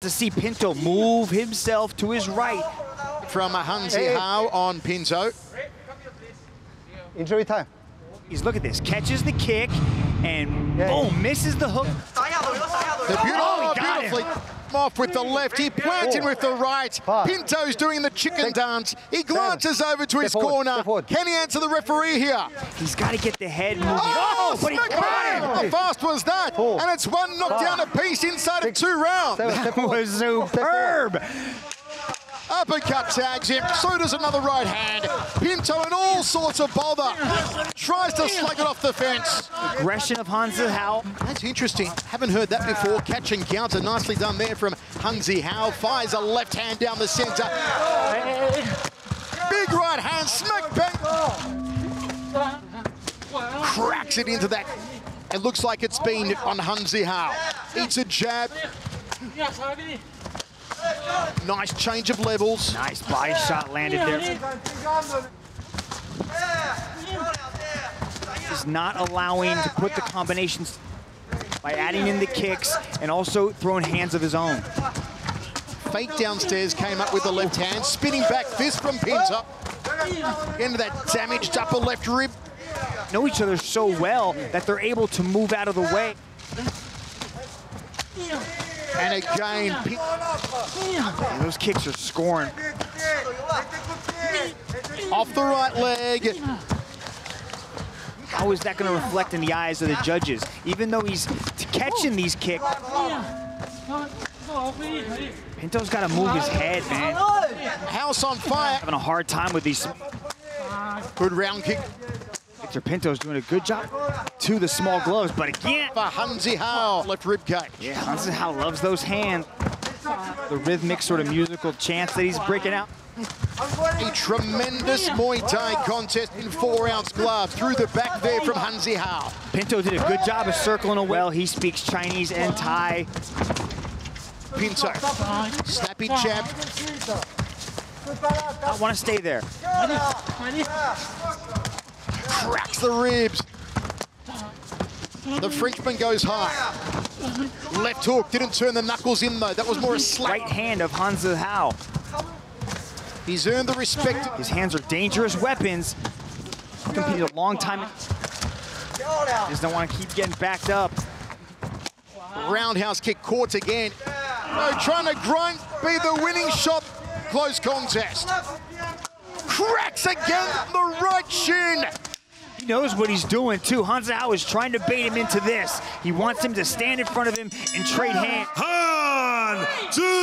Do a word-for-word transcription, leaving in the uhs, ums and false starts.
to see Pinto move himself to his right. From Hansi Hey. Hao on Pinto. Injury time. He's, look at this, catches the kick, and Yeah. boom, misses the hook. The beautiful, Oh, he got beautifully him. off with the left. He planted with the right. Five. Pinto's doing the chicken Six. dance. He glances over to Step his forward. corner. Step forward. Can he answer the referee here? He's got to get the head moving. Oh, but he smack got bang! him. How fast was that? Four. And it's one knockdown Five. apiece inside Six. of two rounds. Seven. Step That forward. was superb. Uppercut tags him, so does another right hand. Pinto in all sorts of bother. Tries to slug it off the fence. Aggression of Hansi Hao. That's interesting. Haven't heard that before. Catch and counter. Nicely done there from Hansi Hao. Fires a left hand down the center. Big right hand. Smack bang. Cracks it into that. It looks like it's been on Hansi Hao. Eats a jab. Nice change of levels. Nice body shot landed there. He's not allowing to put the combinations by adding in the kicks and also throwing hands of his own. Fake downstairs came up with the left hand. Spinning back fist from Pinto. Into that damaged upper left rib. Know each other so well that they're able to move out of the way. And again, Pin- And those kicks are scoring. off the right leg. How is that going to reflect in the eyes of the judges? Even though he's catching these kicks, Pinto's got to move his head, man. House on fire. Having a hard time with these. Good round kick Victor Pinto's doing a good job to the small gloves, but again, for Hansi Hao. Left rib cage. yeah, Hansi Hao loves those hands. The rhythmic sort of musical chants that he's breaking out. A tremendous Muay Thai contest in four-ounce gloves. Through the back there from Hansi Hao. Pinto did a good job of circling away. Well, he speaks Chinese and Thai. Pinto. Snappy jab. I want to stay there. Cracks the ribs. The Frenchman goes high. Left hook. Didn't turn the knuckles in, though. That was more a slap. Right hand of Hansi Hao. He's earned the respect. His hands are dangerous weapons. Competed a long time. Just don't want to keep getting backed up. Roundhouse kick caught again. No, trying to grind, be the winning shot. Close contest. Cracks again the right shin. He knows what he's doing, too. Hansi Hao is trying to bait him into this. He wants him to stand in front of him and trade hands. Han